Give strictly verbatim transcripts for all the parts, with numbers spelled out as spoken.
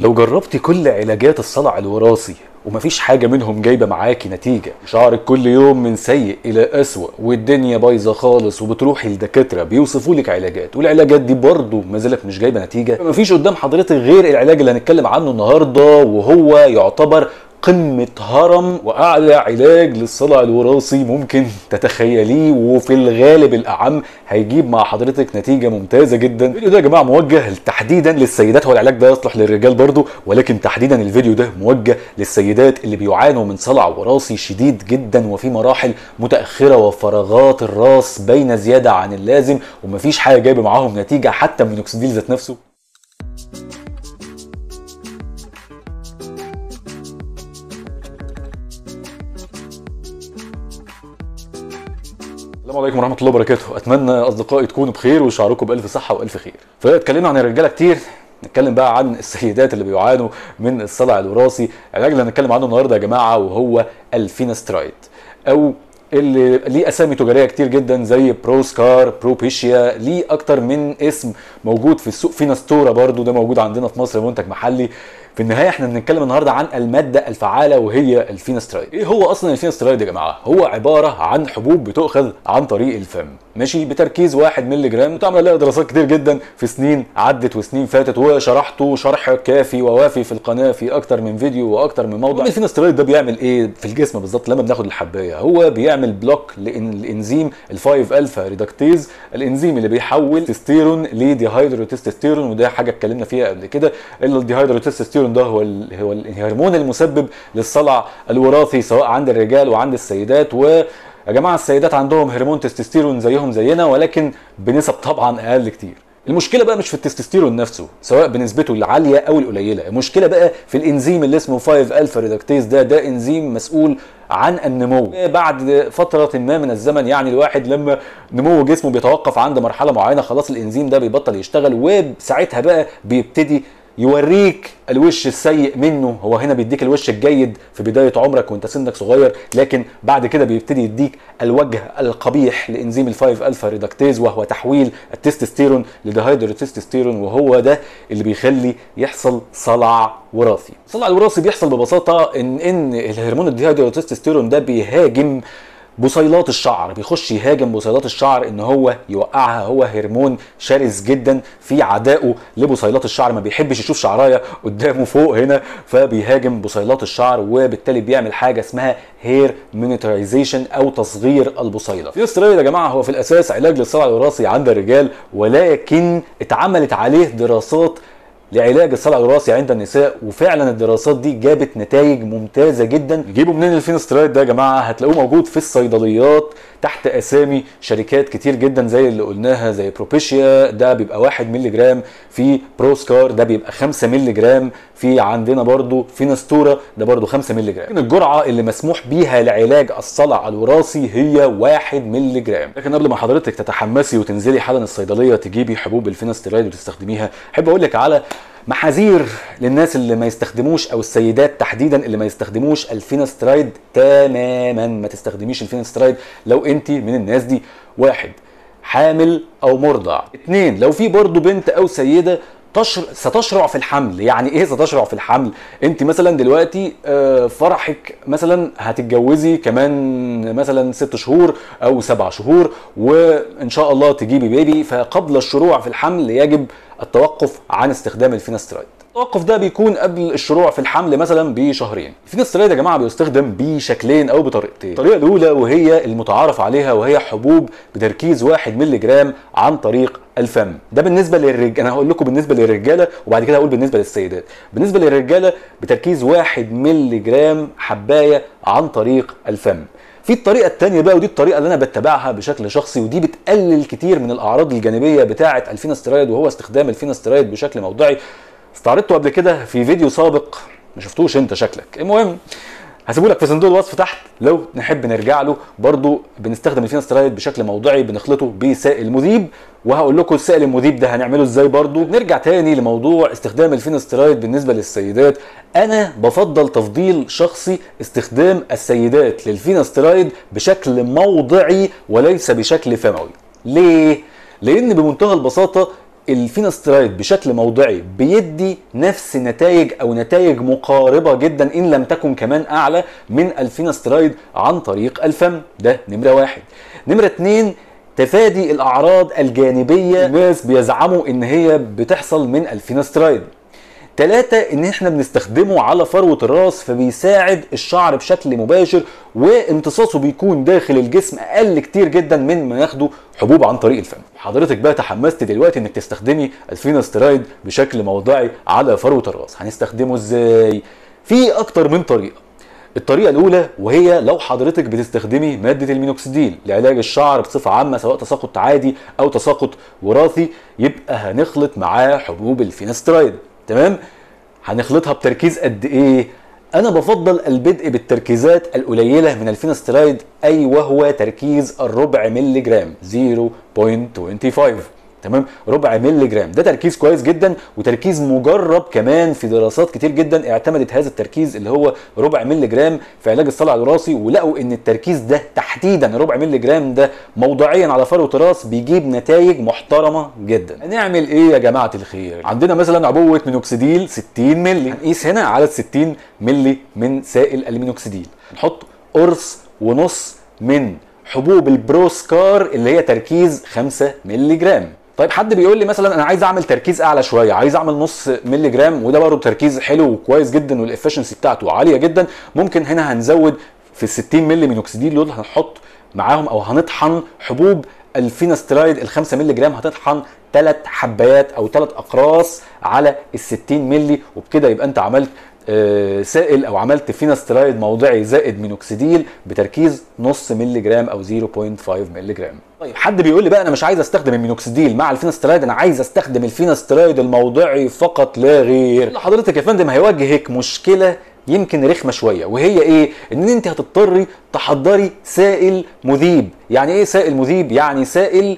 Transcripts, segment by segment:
لو جربتي كل علاجات الصلع الوراثي ومفيش حاجة منهم جايبة معاكي نتيجة، شعرك كل يوم من سيء إلى أسوأ والدنيا بايظة خالص وبتروحي لدكاترة بيوصفوا لك علاجات والعلاجات دي برضه ما زالت مش جايبة نتيجة، مفيش قدام حضرتك غير العلاج اللي هنتكلم عنه النهاردة، وهو يعتبر قمة هرم وأعلى علاج للصلع الوراثي ممكن تتخيليه، وفي الغالب الأعم هيجيب مع حضرتك نتيجة ممتازة جدا. الفيديو ده يا جماعة موجه تحديدا للسيدات، هو العلاج ده يصلح للرجال برضه، ولكن تحديدا الفيديو ده موجه للسيدات اللي بيعانوا من صلع وراثي شديد جدا وفي مراحل متأخرة وفراغات الراس باينة زيادة عن اللازم، ومفيش حاجة جايبة معاهم نتيجة حتى من مينوكسيديل ذات نفسه. السلام عليكم ورحمة الله وبركاته، أتمنى أصدقائي تكونوا بخير وشعركم بألف صحة وألف خير. فاتكلمنا عن الرجالة كتير، نتكلم بقى عن السيدات اللي بيعانوا من الصلع الوراثي. العلاج اللي هنتكلم عنه النهارده يا جماعة وهو الفينسترايد، أو اللي ليه اسامي تجاريه كتير جدا زي بروسكار، بروبيشيا، ليه اكتر من اسم موجود في السوق. فينستورا برضو ده موجود عندنا في مصر، منتج محلي. في النهايه احنا بنتكلم النهارده عن الماده الفعاله وهي الفينسترايد. ايه هو اصلا الفينسترايد يا جماعه؟ هو عباره عن حبوب بتؤخذ عن طريق الفم، ماشي، بتركيز واحد مللي جرام، وتعمل عليها دراسات كتير جدا في سنين عدت وسنين فاتت، وشرحته شرح كافي ووافي في القناه في اكتر من فيديو واكتر من موضوع. الفينسترايد ده بيعمل ايه في الجسم بالظبط لما بناخد الحبايه؟ هو بيعمل بلوك للانزيم الفايف الفا ريدكتيز، الانزيم اللي بيحول تستيرون لديهيدروتستيرون، وده حاجه اتكلمنا فيها قبل كده. الديهيدروتستيرون ده هو هو الهرمون المسبب للصلع الوراثي سواء عند الرجال وعند السيدات. و يا جماعه السيدات عندهم هرمون تستوستيرون زيهم زينا، ولكن بنسب طبعا اقل كتير. المشكله بقى مش في التستوستيرون نفسه سواء بنسبته العاليه او القليله، المشكله بقى في الانزيم اللي اسمه فايف الفا ريدكتيز. ده ده انزيم مسؤول عن النمو. بعد فتره ما من الزمن، يعني الواحد لما نمو جسمه بيتوقف عند مرحله معينه، خلاص الانزيم ده بيبطل يشتغل، وساعتها بقى بيبتدي يوريك الوش السيء منه. هو هنا بيديك الوش الجيد في بداية عمرك وانت سنك صغير، لكن بعد كده بيبتدي يديك الوجه القبيح لانزيم الفايف الفا ريدكتيز، وهو تحويل التستوستيرون لديهيدروتستيرون، وهو ده اللي بيخلي يحصل صلع وراثي. الصلع الوراثي بيحصل ببساطة ان ان الهرمون الديهيدروتستيرون ده بيهاجم بصيلات الشعر، بيخش يهاجم بصيلات الشعر ان هو يوقعها. هو هرمون شرس جدا في عدائه لبصيلات الشعر، ما بيحبش يشوف شعرايه قدامه فوق هنا، فبيهاجم بصيلات الشعر، وبالتالي بيعمل حاجه اسمها هير مينيترايزيشن او تصغير البصيله. الفينسترايد يا جماعه هو في الاساس علاج للصلع الوراثي عند الرجال، ولكن اتعملت عليه دراسات لعلاج الصلع الوراثي عند النساء، وفعلا الدراسات دي جابت نتائج ممتازه جدا. نجيبوا منين الفينسترايد ده يا جماعه؟ هتلاقوه موجود في الصيدليات تحت اسامي شركات كتير جدا زي اللي قلناها، زي بروبيشيا ده بيبقى واحد مللي جرام، في بروسكار ده بيبقى خمسة مللي جرام، في عندنا برضو فينستورا ده برضو خمسة مللي جرام. الجرعه اللي مسموح بيها لعلاج الصلع الوراثي هي واحد مللي جرام. لكن قبل ما حضرتك تتحمسي وتنزلي حالا الصيدليه تجيبي حبوب الفينسترايد وتستخدميها، احب اقول لك على محاذير للناس اللي ما يستخدموش، او السيدات تحديدا اللي ما يستخدموش الفينسترايد تماما. ما تستخدميش الفينسترايد لو انت من الناس دي. واحد، حامل او مرضع. اتنين، لو في برضو بنت او سيده تشر... ستشرع في الحمل. يعني ايه ستشرع في الحمل؟ انت مثلا دلوقتي فرحك مثلا هتتجوزي كمان مثلا ست شهور او سبع شهور، وان شاء الله تجيبي بيبي، فقبل الشروع في الحمل يجب التوقف عن استخدام الفينسترايد. التوقف ده بيكون قبل الشروع في الحمل مثلا بشهرين. الفينسترايد يا جماعه بيستخدم بشكلين او بطريقتين. الطريقه الاولى وهي المتعارف عليها، وهي حبوب بتركيز واحد مللي جرام عن طريق الفم. ده بالنسبه للرجال، انا هقول لكم بالنسبه للرجاله وبعد كده هقول بالنسبه للسيدات. بالنسبه للرجاله بتركيز واحد مللي جرام حبايه عن طريق الفم. في الطريقه الثانيه بقى، ودي الطريقه اللي انا بتبعها بشكل شخصي، ودي بتقلل كتير من الاعراض الجانبيه بتاعه الفينسترايد، وهو استخدام الفينسترايد بشكل موضعي. استعرضته قبل كده في فيديو سابق، ما شفتوش انت شكلك. المهم هسيبهولك في صندوق الوصف تحت لو نحب نرجع له. برضو بنستخدم الفينسترايد بشكل موضعي، بنخلطه بسائل مذيب، وهقول لكم السائل المذيب ده هنعمله ازاي. برضو نرجع تاني لموضوع استخدام الفينسترايد بالنسبه للسيدات. انا بفضل تفضيل شخصي استخدام السيدات للفينسترايد بشكل موضعي وليس بشكل فموي. ليه؟ لان بمنتهى البساطه الفينسترايد بشكل موضعي بيدي نفس نتائج او نتائج مقاربه جدا ان لم تكن كمان اعلى من الفينسترايد عن طريق الفم. ده نمره واحد. نمره اتنين، تفادي الاعراض الجانبيه الناس بيزعموا ان هي بتحصل من الفينسترايد. ثلاثة، ان احنا بنستخدمه على فروة الراس فبيساعد الشعر بشكل مباشر وامتصاصه بيكون داخل الجسم اقل كتير جدا من ما ياخده حبوب عن طريق الفم. حضرتك بقى تحمست دلوقتي انك تستخدمي الفينسترايد بشكل موضعي على فروة الراس. هنستخدمه ازاي؟ في اكتر من طريقة. الطريقة الأولى وهي لو حضرتك بتستخدمي مادة المينوكسيديل لعلاج الشعر بصفة عامة سواء تساقط عادي أو تساقط وراثي، يبقى هنخلط معاه حبوب الفينسترايد. تمام؟ هنخلطها بتركيز قد إيه؟ أنا بفضل البدء بالتركيزات القليلة من الفينسترايد، أي وهو تركيز الربع ملي جرام صفر فاصلة خمسة وعشرين. تمام؟ ربع ملي جرام ده تركيز كويس جدا وتركيز مجرب كمان في دراسات كتير جدا اعتمدت هذا التركيز اللي هو ربع ملي جرام في علاج الصلع الوراثي، ولقوا ان التركيز ده تحديدا ربع ملي جرام ده موضعيا على فروة الراس بيجيب نتائج محترمه جدا. هنعمل ايه يا جماعه الخير؟ عندنا مثلا عبوه مينوكسيديل ستين مللي، هنقيس هنا عدد ستين مللي من سائل المينوكسيديل، نحط قرص ونص من حبوب البروسكار اللي هي تركيز خمسة مللي جرام. طيب حد بيقول لي مثلا انا عايز اعمل تركيز اعلى شويه، عايز اعمل نص مللي جرام، وده برضه تركيز حلو وكويس جدا والافشنسي بتاعته عاليه جدا. ممكن هنا هنزود في ال ستين مللي مينوكسيديل دول هنحط معاهم او هنطحن حبوب الفينسترايد ال خمسة مللي جرام، هتطحن ثلاث حبايات او ثلاث اقراص على ال ستين مللي، وبكده يبقى انت عملت آه سائل او عملت فينسترايد موضعي زائد مينوكسيديل بتركيز نص مللي جرام او صفر فاصلة خمسة مللي جرام. طيب حد بيقول لي بقى انا مش عايز استخدم المينوكسيديل مع الفينسترايد، انا عايز استخدم الفينسترايد الموضعي فقط لا غير. حضرتك يا فندم هيواجهك مشكله يمكن رخمه شويه، وهي ايه؟ ان انت هتضطري تحضري سائل مذيب. يعني ايه سائل مذيب؟ يعني سائل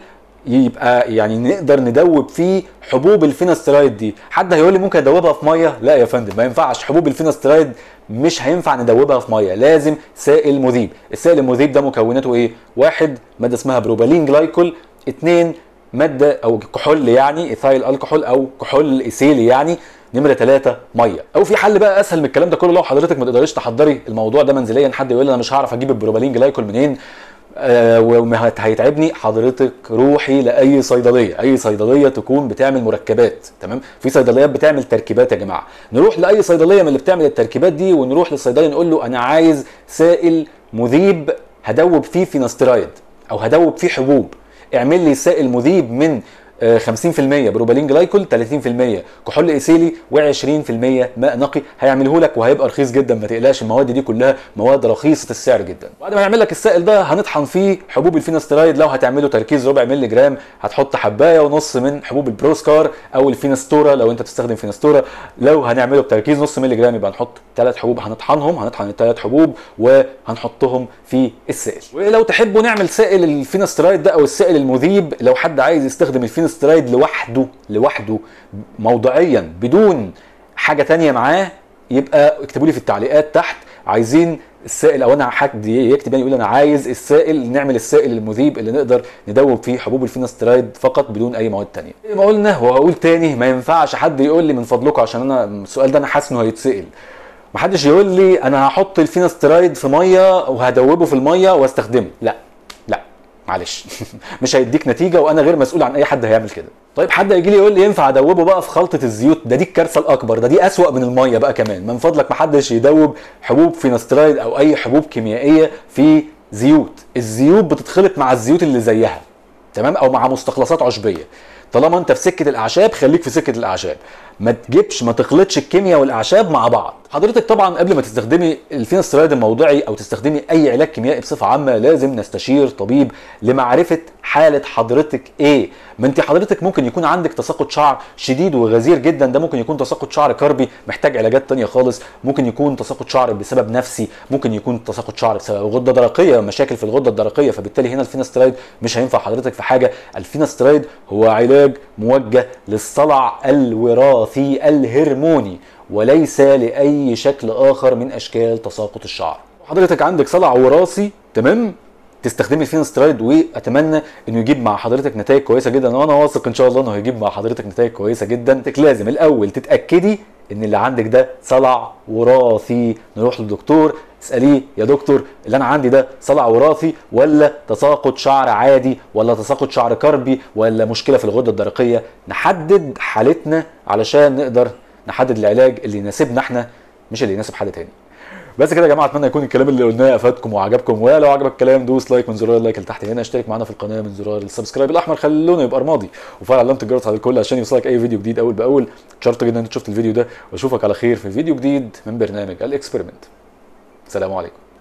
يبقى يعني نقدر ندوب فيه حبوب الفينسترايد دي. حد هيقول لي ممكن ادوبها في ميه؟ لا يا فندم ما ينفعش، حبوب الفينسترايد مش هينفع ندوبها في ميه، لازم سائل مذيب. السائل المذيب ده مكوناته ايه؟ واحد، ماده اسمها بروبالين جلايكول. اتنين، ماده او كحول يعني ايثايل الكحول او كحول ايثيلي يعني. نمره ثلاثة، ميه. او في حل بقى اسهل من الكلام ده كله لو حضرتك ما تقدريش تحضري الموضوع ده منزليا. حد يقول لي انا مش هعرف اجيب البروبالين جلايكول منين آه وهيتعبني. حضرتك روحي لاي صيدليه، اي صيدليه تكون بتعمل مركبات. تمام؟ في صيدليات بتعمل تركيبات يا جماعه، نروح لاي صيدليه من اللي بتعمل التركيبات دي ونروح للصيدلي نقول له انا عايز سائل مذيب هدوب فيه فينسترايد او هدوب فيه حبوب، اعمل لي سائل مذيب من خمسين في المية بروبالين جلايكول، ثلاثين في المية كحول ايثيلي، وعشرين في المية ماء نقي. هيعمله لك وهيبقى رخيص جدا، ما تقلقش، المواد دي كلها مواد رخيصه السعر جدا. بعد ما يعمل لك السائل ده هنطحن فيه حبوب الفينسترايد. لو هتعمله تركيز ربع مللي جرام هتحط حبايه ونص من حبوب البروسكار او الفينستورا لو انت بتستخدم فينستورا. لو هنعمله بتركيز نص مللي جرام يبقى هنحط ثلاث حبوب، هنطحنهم، هنطحن الثلاث حبوب وهنحطهم في السائل. ولو تحبوا نعمل سائل الفينسترايد ده او السائل المذيب، لو حد عايز يستخدم الفينسترايد لوحده لوحده موضعيا بدون حاجه ثانيه معاه، يبقى اكتبوا لي في التعليقات تحت عايزين السائل، او انا حد يكتب يعني يقول انا عايز السائل، نعمل السائل المذيب اللي نقدر ندوب فيه حبوب الفينسترايد فقط بدون اي مواد ثانيه. زي ما قلنا وهقول تاني، ما ينفعش حد يقول لي من فضلكم، عشان انا السؤال ده انا حاسس انه هيتسال، محدش يقول لي انا هحط الفينسترايد في ميه وهدوبه في الميه واستخدمه. لا لا معلش مش هيديك نتيجه، وانا غير مسؤول عن اي حد هيعمل كده. طيب حد يجي لي يقول لي ينفع ادوبه بقى في خلطه الزيوت؟ ده دي الكارثه الاكبر، ده دي اسوأ من الميه بقى كمان. من فضلك محدش يدوب حبوب فينسترايد او اي حبوب كيميائيه في زيوت. الزيوت بتتخلط مع الزيوت اللي زيها، تمام، او مع مستخلصات عشبيه. طالما انت في سكه الاعشاب خليك في سكه الاعشاب، ما تجيبش ما تخلطش الكيمياء والاعشاب مع بعض. حضرتك طبعا قبل ما تستخدمي الفينسترايد الموضعي او تستخدمي اي علاج كيميائي بصفه عامه لازم نستشير طبيب لمعرفه حاله حضرتك ايه. ما انت حضرتك ممكن يكون عندك تساقط شعر شديد وغزير جدا، ده ممكن يكون تساقط شعر كربي محتاج علاجات تانية خالص، ممكن يكون تساقط شعر بسبب نفسي، ممكن يكون تساقط شعر بسبب غده درقيه، مشاكل في الغده الدرقيه، فبالتالي هنا الفينسترايد مش هينفع حضرتك في حاجه. الفينسترايد هو علاج موجه للصلع الوراثي الهرموني وليس لاي شكل اخر من اشكال تساقط الشعر. حضرتك عندك صلع وراثي، تمام، تستخدمي فينسترايد، واتمنى انه يجيب مع حضرتك نتائج كويسه جدا، وانا واثق ان شاء الله انه هيجيب مع حضرتك نتائج كويسه جدا. لازم الاول تتاكدي ان اللي عندك ده صلع وراثي. نروح للدكتور اساليه يا دكتور اللي انا عندي ده صلع وراثي ولا تساقط شعر عادي ولا تساقط شعر كربي ولا مشكله في الغده الدرقيه، نحدد حالتنا علشان نقدر نحدد العلاج اللي يناسبنا احنا مش اللي يناسب حد تاني. بس كده يا جماعه، اتمنى يكون الكلام اللي قلناه افادكم وعجبكم، ولو عجبك الكلام دوس لايك من زرار اللايك اللي تحت هنا، اشترك معانا في القناه من زرار السبسكرايب الاحمر خلونا يبقى رمادي، وفعل علامه الجرس على الكل عشان يوصلك اي فيديو جديد اول باول. اتشرفت جدا ان انت شفت الفيديو ده، واشوفك على خير في فيديو جديد من برنامج الاكسبيرمنت. سلام عليكم.